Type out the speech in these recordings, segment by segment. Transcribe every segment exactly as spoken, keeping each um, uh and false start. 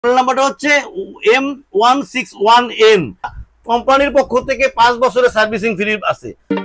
Model নাম্বারটা হচ্ছে M one six one N. কোম্পানির পক্ষ থেকে পাঁচ বছরের সার্ভিসিং ফ্রি আছে।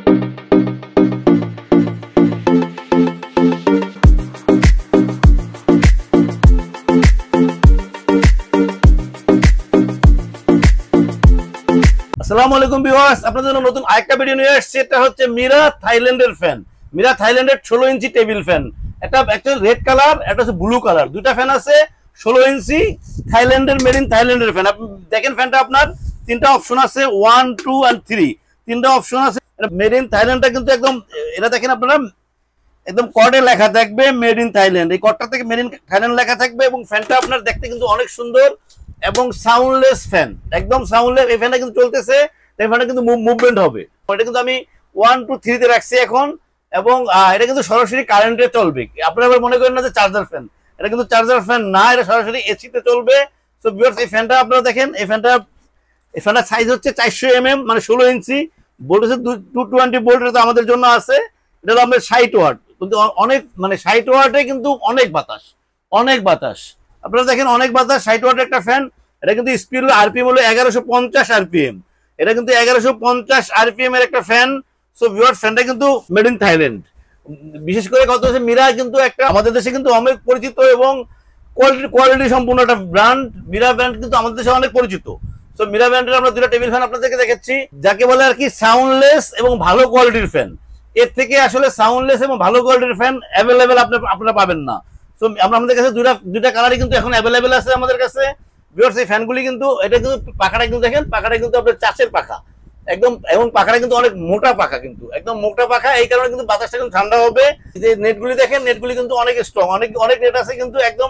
আসসালামু আলাইকুম ভিউয়ার্স, আপনাদের জন্য নতুন আরেকটা ভিডিও নিয়ে আসছে। এটা হচ্ছে মিরা থাইল্যান্ডের ফ্যান। মিরা থাইল্যান্ডের ষোলো ইঞ্চি টেবিল ফ্যান। এটা অ্যাকচুয়ালি রেড কালার, এটা হচ্ছে ব্লু কালার। দুইটা ফ্যান আছে, ষোলো ইঞ্চি থাইল্যান্ডের মেড ইন থাইল্যান্ডের ফ্যান। আপনি দেখেন ফ্যানটা আপনার তিনটা অপশন আছে, ওয়ান টু অ্যান্ড থ্রি, তিনটা অপশন আছে। মেড ইন থাইল্যান্ডটা কিন্তু একদম, এটা দেখেন আপনারা একদম কর্ডে লেখা থাকবে মেড ইন থাইল্যান্ড। এই কর্ডটা থেকে মেড ইন থাইল্যান্ড লেখা থাকবে এবং ফ্যানটা আপনার দেখতে কিন্তু অনেক সুন্দর এবং সাউন্ডলেস ফ্যান, একদম সাউন্ডলেস। এই ফ্যানটা কিন্তু চলতেছে, এই ফ্যানটা কিন্তু মুভমেন্ট হবে। এটা কিন্তু আমি ওয়ান টু থ্রিতে রাখছি এখন, এবং এটা কিন্তু সরাসরি কারেন্টে চলবে। আপনারা আবার মনে করেন না যে চার্জার ফ্যান, এটা কিন্তু চার্জার ফ্যান না, এটা সরাসরি এসিতে চলবে। সো ভিউয়ার্স, এই ফ্যানটা আপনারা দেখেন, এই ফ্যানটা এই ফ্যানটার সাইজ হচ্ছে চারশো এম এম, মানে ষোলো ইঞ্চি। বোল্ট হচ্ছে টু টোয়েন্টি বোল্ট, এটা আমাদের জন্য আছে। এটা হলো আমাদের ষাট ওয়াট, কিন্তু অনেক মানে ষাট ওয়াটে কিন্তু অনেক বাতাস, অনেক বাতাস। আপনারা দেখেন অনেক বাতাস, ষাট ওয়াটের একটা ফ্যান। এটা কিন্তু স্পিড হলো আরপিএম হলো এগারোশো পঞ্চাশ আরপিএম। এটা কিন্তু এগারোশো পঞ্চাশ আরপিএম এর একটা ফ্যান। সো ভিউয়ার্স, ফ্যানটা কিন্তু মেড ইন থাইল্যান্ড। বিশেষ করে কত হচ্ছে, মিরা কিন্তু একটা আমাদের দেশে কিন্তু অনেক পরিচিত এবং কোয়ালিটি কোয়ালিটি সম্পূর্ণ একটা ব্র্যান্ড। মিরা ব্র্যান্ড কিন্তু আমাদের দেশে অনেক পরিচিত। সো মিরা ব্র্যান্ডের আমরা দুটো টেবিল ফ্যান আপনাদেরকে দেখাচ্ছি, যাকে বলে আর কি সাউন্ডলেস এবং ভালো কোয়ালিটির ফ্যান। এর থেকে আসলে সাউন্ডলেস এবং ভালো কোয়ালিটির ফ্যান অ্যাভেলেবেল আপনি আপনারা পাবেন না। সো আমরা আমাদের কাছে দুটা দুইটা কালারই কিন্তু এখন অ্যাভেলেবেল আছে আমাদের কাছে। ভিউয়ার্স, এই ফ্যানগুলি কিন্তু, এটা কিন্তু পাখাটা কিন্তু দেখেন, পাখাটা কিন্তু আপনার চাষের পাখা একদম, এবং পাখাটা কিন্তু অনেক মোটা পাখা, কিন্তু একদম মোটা পাখা। এই কারণে কিন্তু বাতাসটা কিন্তু ঠান্ডা হবে। যে নেটগুলি দেখেন, নেটগুলি কিন্তু অনেক স্ট্রং, অনেক অনেক নেট আছে কিন্তু একদম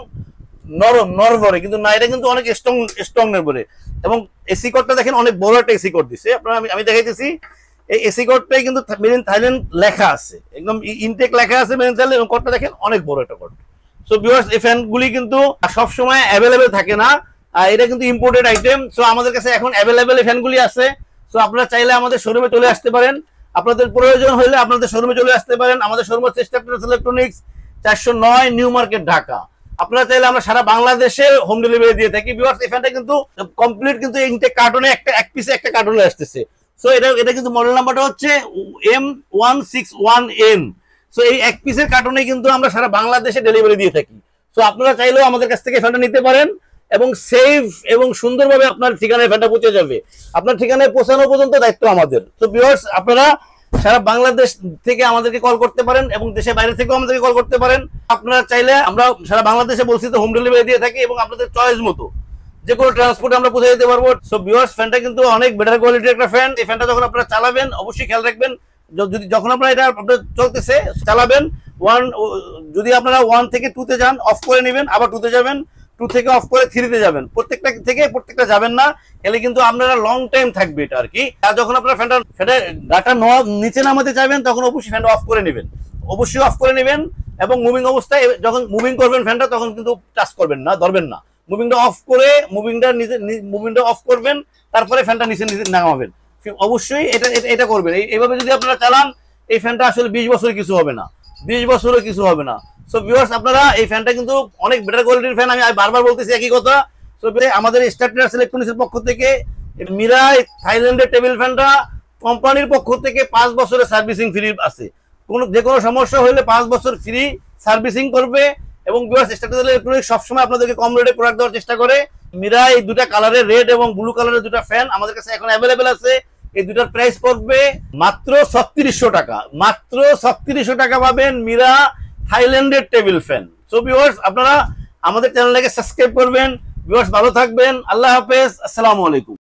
নরম নরবরে, কিন্তু না, এটা কিন্তু অনেক স্ট্রং স্ট্রং নেটবরে। এবং এসি কোডটা দেখেন, অনেক বড় একটা এসি কোড দিচ্ছে আপনারা। আমি আমি দেখাইতেছি, এই এসি কোডটাই কিন্তু মেড ইন থাইল্যান্ড লেখা আছে, একদম ইনটেক লেখা আছে মেড ইন থাইল্যান্ড, এবং কোডটা দেখেন অনেক বড় একটা কোড। সো ভিউয়ার্স, এই ফ্যানগুলি কিন্তু সবসময় অ্যাভেলেবেল থাকে না, এটা কিন্তু ইম্পোর্টেড আইটেম। সো আমাদের কাছে এখন অ্যাভেলেবেল এই ফ্যানগুলি আছে। সো আপনারা চাইলে আমাদের শোরুমে চলে আসতে পারেন, আপনাদের প্রয়োজন হলে আপনাদের শোরুমে চলে আসতে পারেন। আমাদের শোরুম হচ্ছে স্ট্যাপলার ইলেকট্রনিক্স, চারশো নয় নিউ মার্কেট, ঢাকা। আপনারা চাইলে আমরা সারা বাংলাদেশে হোম ডেলিভারি দিয়ে থাকি। ভিউয়ার্স, এই ফ্যানটা কিন্তু কমপ্লিট কিন্তু ইনটেক কার্টনে একটা এক পিসে একটা কার্টনে আসতেছে। সো এটা এটা কিন্তু মডেল নাম্বারটা হচ্ছে M one six one N. So এই এক পিসের কার্টনে কিন্তু আমরা সারা বাংলাদেশে ডেলিভারি দিয়ে থাকি। সো আপনারা চাইলেও আমাদের কাছ থেকে ফ্যানটা নিতে পারেন, এবং সেফ এবং সুন্দরভাবে আপনার ঠিকানায় ফ্যানটা পৌঁছে যাবে। আপনার ঠিকানায় পৌঁছানো পর্যন্ত দায়িত্ব আমাদের। তো ভিউয়ার্স, আপনারা সারা বাংলাদেশ থেকে আমাদেরকে কল করতে পারেন, এবং দেশের বাইরে থেকেও আমাদেরকে কল করতে পারেন। আপনারা চাইলে আমরা সারা বাংলাদেশে বলছি তো হোম ডেলিভারি দিয়ে থাকি, এবং আপনাদের চয়েস মতো যে কোনো ট্রান্সপোর্টে আমরা পৌঁছে দিতে পারবো। সো ভিউয়ার্স, ফ্যানটা কিন্তু অনেক বেটার কোয়ালিটির একটা ফ্যান। এই ফ্যানটা যখন আপনারা চালাবেন অবশ্যই খেয়াল রাখবেন, যদি যখন আপনারা এটা আপনার চলতেছে চালাবেন, ওয়ান যদি আপনারা ওয়ান থেকে টুতে যান অফ করে নেবেন, আবার টুতে যাবেন, টু থেকে অফ করে থ্রিতে যাবেন। প্রত্যেকটা থেকে প্রত্যেকটা যাবেন না, এলে কিন্তু আপনারা লং টাইম থাকবে এটা আর কি। আর যখন আপনারা ফ্যানটা ফ্যানটা ডাটা নিচে নামাতে চাইবেন, তখন অবশ্যই ফ্যানটা অফ করে নেবেন, অবশ্যই অফ করে নেবেন। এবং মুভিং অবস্থায় যখন মুভিং করবেন ফ্যানটা, তখন কিন্তু টাচ করবেন না, ধরবেন না। মুভিংটা অফ করে মুভিংটা নিচে মুভিংটা অফ করবেন, তারপরে ফ্যানটা নিচে নিচে নামাবেন। অবশ্যই এটা এটা করবেন। এইভাবে যদি আপনারা চালান, এই ফ্যানটা আসলে বিশ বছরে কিছু হবে না, বিশ বছরে কিছু হবে না। সো ভিউয়ার্স, আপনারা এই ফ্যানটা কিন্তু অনেক বেটার কোয়ালিটির ফ্যান। আমি বারবার বলতেছি একই কথা। সো আমাদের স্ট্যাপলার ইলেকট্রনিক্সের পক্ষ থেকে মিরা থাইল্যান্ডের টেবিল ফ্যানটা কোম্পানির পক্ষ থেকে পাঁচ বছরের সার্ভিসিং ফ্রি আছে। কোনো যে কোনো সমস্যা হলে পাঁচ বছর ফ্রি সার্ভিসিং করবে। এবং ভিউয়ার্স, স্ট্যাপলার ইলেকট্রনিক্স সবসময় আপনাদেরকে কম রেটে প্রোডাক্ট দেওয়ার চেষ্টা করে। মিরা এই দুটা কালারের, রেড এবং ব্লু কালারের দুটা ফ্যান আমাদের কাছে এখন অ্যাভেলেবেল আছে। এই দুটার প্রাইস পড়বে মাত্র ছত্রিশশো টাকা, মাত্র ছত্রিশশো টাকা পাবেন মিরা থাইল্যান্ডের টেবিল ফ্যান। সো ভিউয়ার্স, আপনারা আমাদের চ্যানেলটাকে সাবস্ক্রাইব করবেন। ভিউয়ার্স, ভালো থাকবেন, আল্লাহ হাফেজ, আসসালামু আলাইকুম।